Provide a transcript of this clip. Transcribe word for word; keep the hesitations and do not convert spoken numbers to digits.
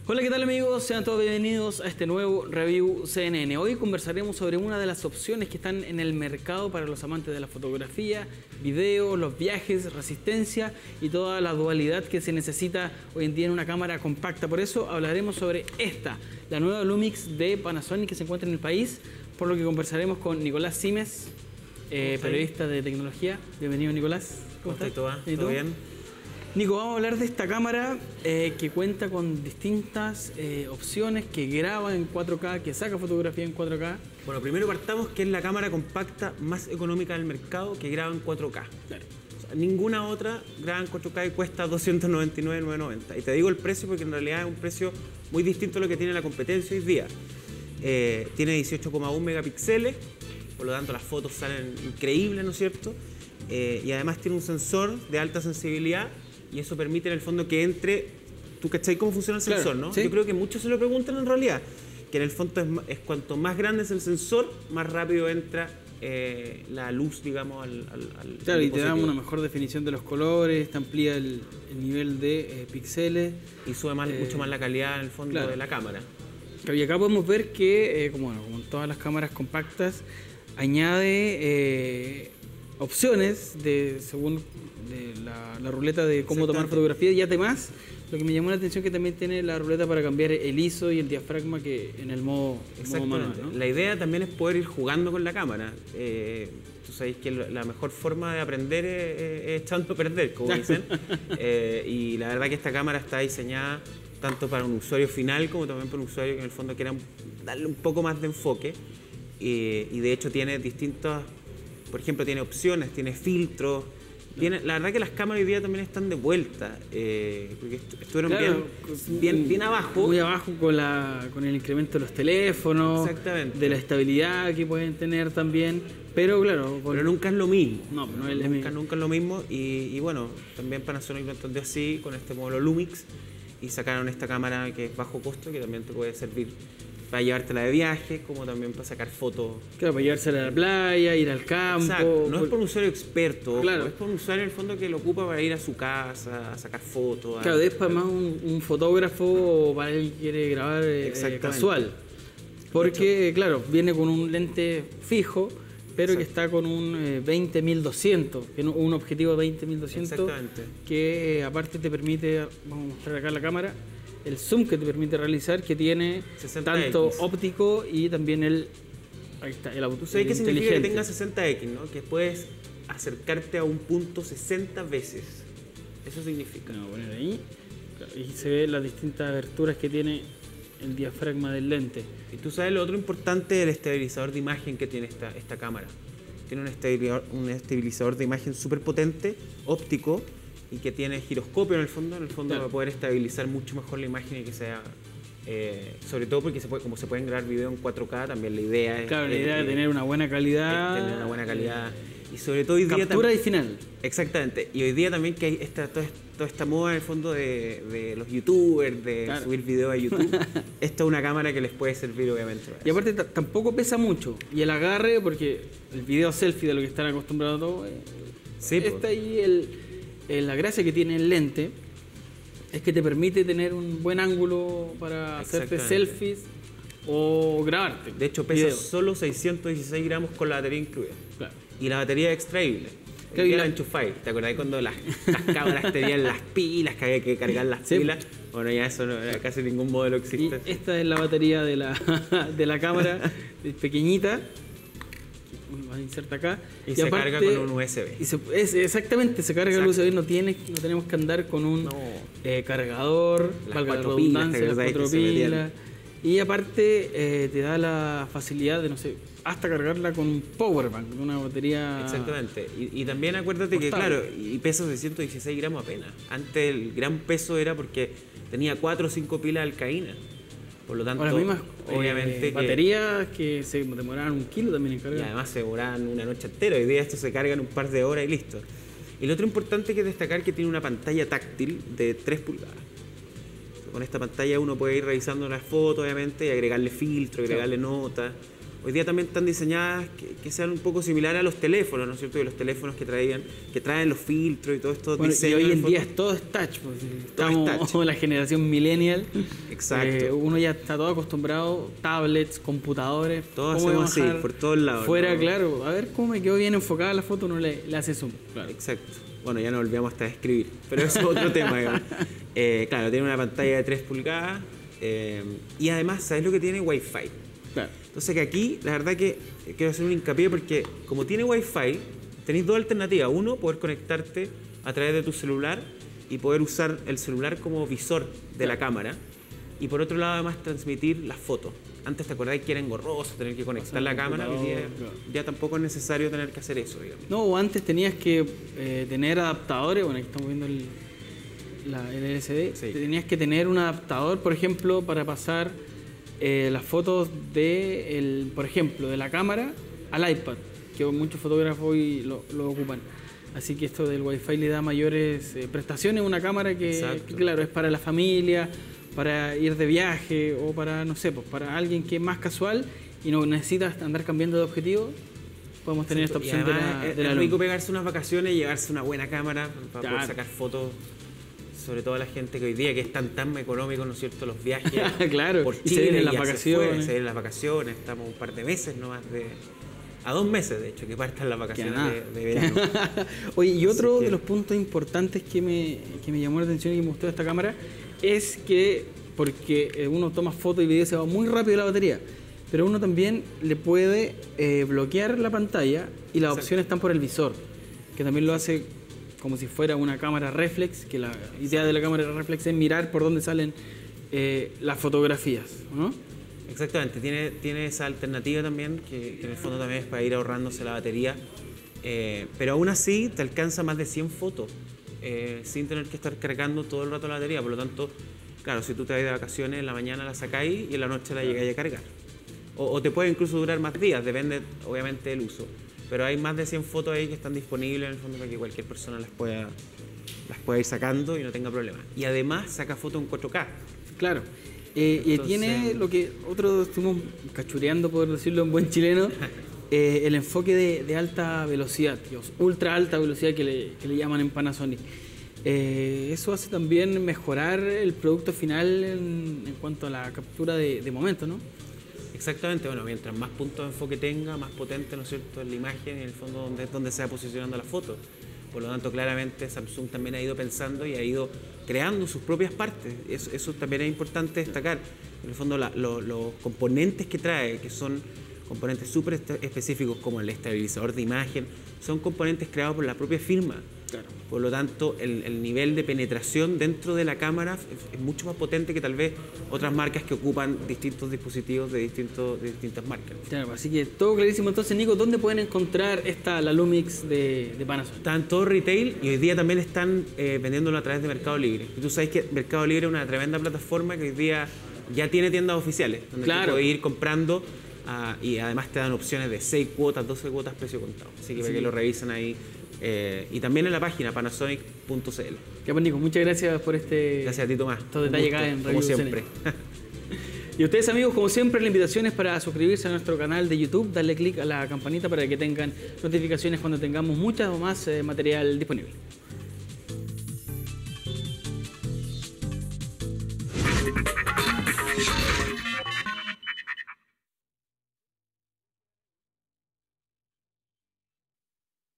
Hola, ¿qué tal amigos? Sean todos bienvenidos a este nuevo Review C N N. Hoy conversaremos sobre una de las opciones que están en el mercado para los amantes de la fotografía, video, los viajes, resistencia y toda la dualidad que se necesita hoy en día en una cámara compacta. Por eso hablaremos sobre esta, la nueva Lumix de Panasonic que se encuentra en el país, por lo que conversaremos con Nicolás Simes, eh, periodista de tecnología. Bienvenido, Nicolás. ¿Cómo, ¿Cómo estás? ¿Todo, ¿Todo bien? Nico, vamos a hablar de esta cámara eh, que cuenta con distintas eh, opciones, que graba en cuatro K, que saca fotografía en cuatro K. Bueno, primero partamos que es la cámara compacta más económica del mercado que graba en cuatro K. Claro. O sea, ninguna otra graba en cuatro K y cuesta doscientos noventa y nueve mil novecientos noventa. Y te digo el precio porque en realidad es un precio muy distinto a lo que tiene la competencia hoy día. Eh, tiene dieciocho coma uno megapíxeles, por lo tanto las fotos salen increíbles, ¿no es cierto? Eh, y además tiene un sensor de alta sensibilidad. Y eso permite en el fondo que entre... ¿Tú cachai cómo funciona el sensor, claro, no? ¿sí? Yo creo que muchos se lo preguntan en realidad. Que en el fondo es, es cuanto más grande es el sensor, más rápido entra eh, la luz, digamos, al, al, al Claro, y te da una mejor definición de los colores, te amplía el, el nivel de eh, píxeles. Y sube más, eh, mucho más la calidad en el fondo claro. de la cámara. Y acá podemos ver que, eh, como, bueno, como en todas las cámaras compactas, añade eh, opciones de según... de la, la ruleta de cómo tomar fotografía y además lo que me llamó la atención es que también tiene la ruleta para cambiar el I S O y el diafragma que en el modo, modo manual, ¿no? La idea también es poder ir jugando con la cámara. Eh, tú sabes que la mejor forma de aprender es, es echando a perder, como dicen. eh, y la verdad que esta cámara está diseñada tanto para un usuario final como también para un usuario que en el fondo quiera darle un poco más de enfoque. Eh, y de hecho tiene distintas, por ejemplo, tiene opciones, tiene filtros. Tiene, la verdad que las cámaras hoy día también están de vuelta, eh, porque estuvieron claro, bien, bien, bien abajo. Muy abajo con, la, con el incremento de los teléfonos, exactamente, de la estabilidad que pueden tener también, pero claro... Pero nunca es lo mismo. No, no es nunca, mismo. nunca es lo mismo y, y bueno, también Panasonic lo entendió así con este modelo Lumix y sacaron esta cámara que es bajo costo, que también te puede servir para llevártela de viaje, como también para sacar fotos. Claro, para llevársela a la playa, ir al campo. Exacto. No es por un usuario experto, claro. Es por un usuario en el fondo que lo ocupa para ir a su casa, a sacar fotos. Claro, a... es para más un, un fotógrafo para él que quiere grabar eh, casual. Porque, claro, viene con un lente fijo, pero Exacto. que está con un eh, veinte mil doscientos, un objetivo de veinte mil doscientos, que eh, aparte te permite, vamos a mostrar acá la cámara, el zoom que te permite realizar, que tiene sesenta equis. Tanto óptico y también el, ahí está, el auto. ¿Tú sabes qué significa que tenga sesenta equis, no? Que puedes acercarte a un punto sesenta veces. Eso significa. Vamos a poner ahí. Y se ve las distintas aberturas que tiene el diafragma del lente. Y tú sabes lo otro importante del estabilizador de imagen que tiene esta, esta cámara. Tiene un estabilizador, un estabilizador de imagen súper potente, óptico, y que tiene giroscopio en el fondo, en el fondo claro. va a poder estabilizar mucho mejor la imagen y que sea, eh, sobre todo porque se puede, como se pueden grabar video en cuatro K, también la idea es... Claro, la idea es tener una buena calidad. Tener una buena calidad. Y sobre todo hoy día... Captura y final. Exactamente. Y hoy día también que hay esta, toda, toda esta moda en el fondo de, de los youtubers, de claro. subir video a YouTube. Esta es una cámara que les puede servir obviamente. Y aparte tampoco pesa mucho. Y el agarre, porque el video selfie de lo que están acostumbrados todos, eh, sí, está pues. ahí el... Eh, la gracia que tiene el lente es que te permite tener un buen ángulo para hacerte selfies o grabarte. De hecho, pesa video. solo seiscientos dieciséis gramos con la batería incluida. Claro. Y la batería es extraíble. Claro, y la enchufáis. ¿Te acordás cuando las, las cámaras tenían las pilas, que había que cargar las sí. pilas? Bueno, ya eso no, casi ningún modelo existe. Y esta es la batería de la, de la cámara, pequeñita. Uno inserta acá y, y se aparte, carga con un U S B y se, es, exactamente, se carga Exacto. el U S B, no, tiene, no tenemos que andar con un no. eh, cargador, las cuatro pilas, las cuatro pilas. Y aparte eh, te da la facilidad de, no sé, hasta cargarla con un powerbank, una batería. Exactamente. Y, y también acuérdate portable. que, claro, y pesa seiscientos dieciséis gramos apenas. Antes el gran peso era porque tenía cuatro o cinco pilas alcaínas. Por lo tanto, o las mismas obviamente eh, baterías que se demoraban un kilo también en cargar. Y además se demoraban una noche entera. Hoy día esto se carga en un par de horas y listo. Y lo otro importante que es destacar que tiene una pantalla táctil de tres pulgadas. Con esta pantalla uno puede ir revisando las fotos, obviamente, y agregarle filtro, agregarle claro. notas. hoy día también están diseñadas que, que sean un poco similares a los teléfonos, ¿no es cierto? Y los teléfonos que traían, que traen los filtros y todo esto. Bueno, y hoy en día es todo es touch, pues, estamos es touch. la generación millennial. Exacto. Eh, uno ya está todo acostumbrado, tablets, computadores. Todo hacemos así, por todos lados. Fuera, ¿no? claro, a ver cómo me quedó bien enfocada la foto, uno le, le hace zoom. Claro. Exacto. Bueno, ya no olvidamos hasta de escribir, pero eso es otro tema, digamos. Eh, claro, tiene una pantalla de tres pulgadas eh, y además, ¿sabes lo que tiene? Wi-Fi. Claro. Entonces que aquí, la verdad que quiero hacer un hincapié porque como tiene Wi-Fi, tenéis dos alternativas. Uno, poder conectarte a través de tu celular y poder usar el celular como visor de claro. la cámara. Y por otro lado, además, transmitir las fotos. Antes te acordáis que era engorroso tener que conectar la cámara, hoy día claro. ya tampoco es necesario tener que hacer eso, digamos. No, o antes tenías que eh, tener adaptadores, bueno, aquí estamos viendo el, la, el L C D, sí. tenías que tener un adaptador, por ejemplo, para pasar eh, las fotos de, el, por ejemplo, de la cámara al iPad, que muchos fotógrafos hoy lo, lo ocupan. Así que esto del Wi-Fi le da mayores eh, prestaciones a una cámara que, que, claro, es para la familia, para ir de viaje o para, no sé, pues para alguien que es más casual y no necesita andar cambiando de objetivo, podemos tener esta opción de la, es, de la es rico luz. Pegarse unas vacaciones y llevarse una buena cámara para claro. poder sacar fotos, sobre todo a la gente que hoy día que es tan tan económico, ¿no es cierto?, los viajes claro. por y Chile, se vienen las y vacaciones. Se, se vienen las vacaciones, estamos un par de meses nomás de... A dos meses, de hecho, que partan las vacaciones de, de verano. Oye, y otro que... de los puntos importantes que me, que me llamó la atención y que me gustó de esta cámara es que, porque uno toma fotos y videos, se va muy rápido la batería, pero uno también le puede eh, bloquear la pantalla y las Exacto. opciones están por el visor, que también lo hace como si fuera una cámara reflex, que la idea de la cámara reflex es mirar por dónde salen eh, las fotografías, ¿no? Exactamente, tiene, tiene esa alternativa también, que, que en el fondo también es para ir ahorrándose la batería, eh, pero aún así te alcanza más de cien fotos, eh, sin tener que estar cargando todo el rato la batería, por lo tanto, claro, si tú te vas de vacaciones, en la mañana la sacáis y en la noche la llegáis a cargar. O, o te puede incluso durar más días, depende obviamente del uso, pero hay más de cien fotos ahí que están disponibles en el fondo para que cualquier persona las pueda, las pueda ir sacando y no tenga problemas. Y además saca fotos en cuatro K. Claro. Eh, Entonces, y tiene lo que otros estuvimos cachureando, por decirlo en buen chileno, eh, el enfoque de, de alta velocidad, Dios, ultra alta velocidad que le, que le llaman en Panasonic. Eh, eso hace también mejorar el producto final en, en cuanto a la captura de, de momento, ¿no? Exactamente, bueno, mientras más puntos de enfoque tenga, más potente, ¿no es cierto?, es la imagen y en el fondo donde es donde se va posicionando la foto. Por lo tanto, claramente Samsung también ha ido pensando y ha ido creando sus propias partes. Eso, eso también es importante destacar. En el fondo, la, lo, los componentes que trae, que son componentes súper específicos como el estabilizador de imagen, son componentes creados por la propia firma. Claro. Por lo tanto, el, el nivel de penetración dentro de la cámara es, es mucho más potente que tal vez otras marcas que ocupan distintos dispositivos de, distintos, de distintas marcas. Claro, así que todo clarísimo. Entonces, Nico, ¿dónde pueden encontrar esta, la Lumix de, de Panasonic? Está en todo retail y hoy día también están eh, vendiéndolo a través de Mercado Libre. Y tú sabes que Mercado Libre es una tremenda plataforma que hoy día ya tiene tiendas oficiales, donde claro. tú puedes ir comprando uh, y además te dan opciones de seis cuotas, doce cuotas, precio contado. Así que sí. para que lo revisen ahí. Eh, y también en la página panasonic punto c l. Ya pues, Nico, muchas gracias por este gracias a ti, Tomás. Todo detalle acá en Como siempre. Y ustedes, amigos, como siempre, la invitación es para suscribirse a nuestro canal de YouTube, darle clic a la campanita para que tengan notificaciones cuando tengamos mucho más eh, material disponible.